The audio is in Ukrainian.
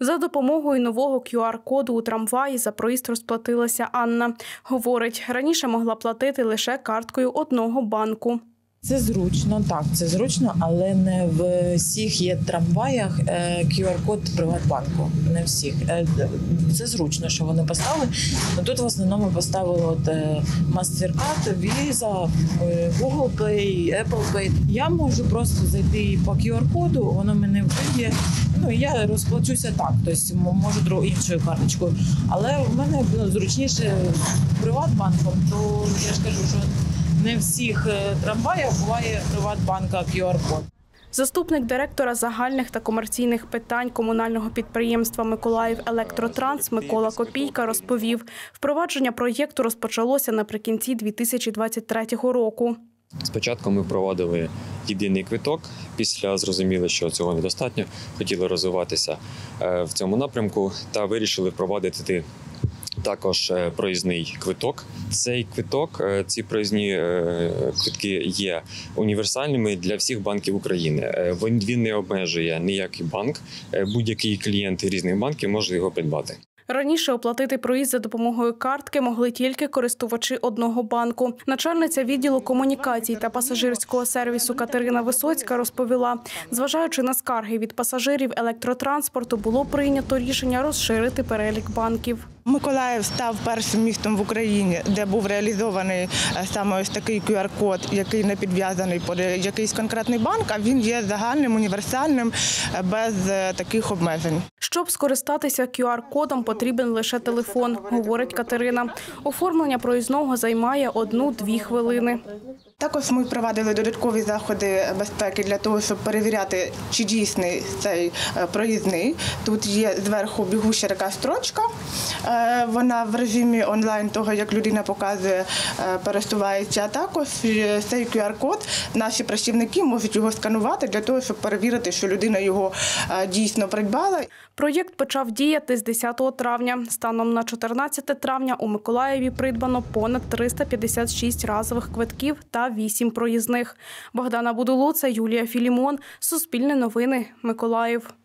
За допомогою нового QR-коду у трамваї за проїзд розплатилася Анна. Говорить, раніше могла платити лише карткою одного банку. Це зручно, так, це зручно, але не в всіх є трамваях QR-код Приватбанку, не всіх. Це зручно, що вони поставили. Но тут в основному поставили MasterCard, Visa, Google Pay, Apple Pay. Я можу просто зайти по QR-коду, воно мене вб'є. Я розплачуся так, тобто можу іншою карточкою. Але в мене зручніше Приватбанком, то я ж кажу, що не в всіх трамваях буває Приватбанка QR-код. Заступник директора загальних та комерційних питань комунального підприємства «Миколаївелектротранс» Микола Копійка розповів, впровадження проєкту розпочалося наприкінці 2023 року. Спочатку ми впровадили єдиний квиток, після зрозуміли, що цього недостатньо, хотіли розвиватися в цьому напрямку та вирішили впровадити також проїзний квиток. Цей квиток, ці проїзні квитки є універсальними для всіх банків України. Він не обмежує ніякий банк, будь-який клієнт різних банків може його придбати. Раніше оплатити проїзд за допомогою картки могли тільки користувачі одного банку. Начальниця відділу комунікацій та пасажирського сервісу Катерина Висоцька розповіла, зважаючи на скарги від пасажирів електротранспорту, було прийнято рішення розширити перелік банків. Миколаїв став першим містом в Україні, де був реалізований саме ось такий QR-код, який не підв'язаний під якийсь конкретний банк, а він є загальним, універсальним, без таких обмежень. Щоб скористатися QR-кодом, потрібен лише телефон, говорить Катерина. Оформлення проїзного займає 1-2 хвилини. Також ми провадили додаткові заходи безпеки для того, щоб перевіряти, чи дійсний цей проїзний. Тут є зверху бігуща така строчка. Вона в режимі онлайн того, як людина показує, пересувається. А також цей QR-код наші працівники можуть його сканувати для того, щоб перевірити, що людина його дійсно придбала. Проєкт почав діяти з 10 травня. Станом на 14 травня у Миколаєві придбано понад 356 разових квитків та 8 проїзних. Богдана Будулуца, Юлія Філімон. Суспільне новини. Миколаїв.